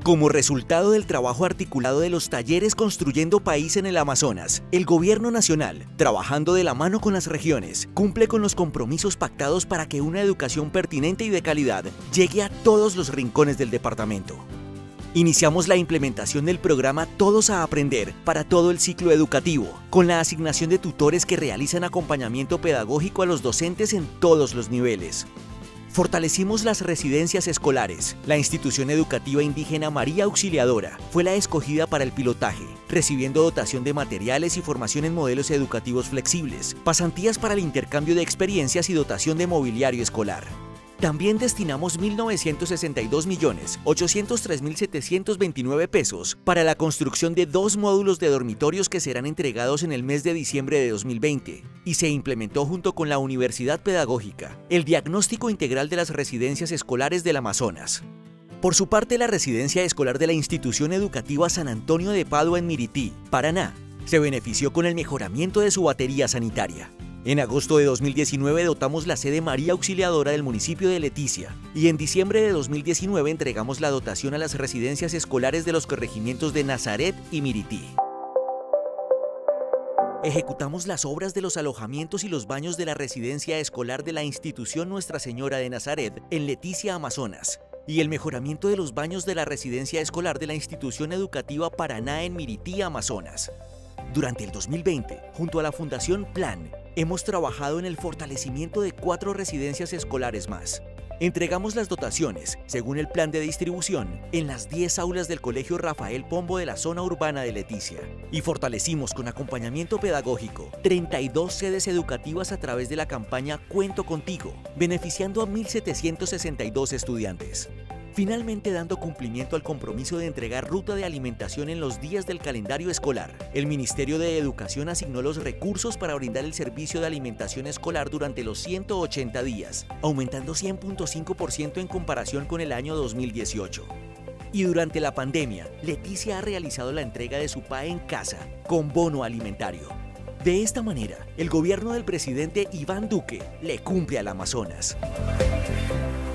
Como resultado del trabajo articulado de los talleres Construyendo País en el Amazonas, el Gobierno Nacional, trabajando de la mano con las regiones, cumple con los compromisos pactados para que una educación pertinente y de calidad llegue a todos los rincones del departamento. Iniciamos la implementación del programa Todos a Aprender para todo el ciclo educativo, con la asignación de tutores que realizan acompañamiento pedagógico a los docentes en todos los niveles. Fortalecimos las residencias escolares. La institución educativa indígena María Auxiliadora fue la escogida para el pilotaje, recibiendo dotación de materiales y formación en modelos educativos flexibles, pasantías para el intercambio de experiencias y dotación de mobiliario escolar. También destinamos 1.962.803.729 pesos para la construcción de 2 módulos de dormitorios que serán entregados en el mes de diciembre de 2020 y se implementó junto con la Universidad Pedagógica el diagnóstico integral de las residencias escolares del Amazonas. Por su parte, la residencia escolar de la institución educativa San Antonio de Padua en Mirití, Paraná, se benefició con el mejoramiento de su batería sanitaria. En agosto de 2019 dotamos la sede María Auxiliadora del municipio de Leticia y en diciembre de 2019 entregamos la dotación a las residencias escolares de los corregimientos de Nazaret y Mirití. Ejecutamos las obras de los alojamientos y los baños de la residencia escolar de la institución Nuestra Señora de Nazaret en Leticia, Amazonas, y el mejoramiento de los baños de la residencia escolar de la institución educativa Paraná en Mirití, Amazonas. Durante el 2020, junto a la Fundación Plan, hemos trabajado en el fortalecimiento de 4 residencias escolares más. Entregamos las dotaciones, según el plan de distribución, en las 10 aulas del Colegio Rafael Pombo de la zona urbana de Leticia. Y fortalecimos con acompañamiento pedagógico 32 sedes educativas a través de la campaña Cuento Contigo, beneficiando a 1.762 estudiantes. Finalmente, dando cumplimiento al compromiso de entregar ruta de alimentación en los días del calendario escolar, el Ministerio de Educación asignó los recursos para brindar el servicio de alimentación escolar durante los 180 días, aumentando 100.5% en comparación con el año 2018. Y durante la pandemia, Leticia ha realizado la entrega de su PAE en casa, con bono alimentario. De esta manera, el gobierno del presidente Iván Duque le cumple al Amazonas.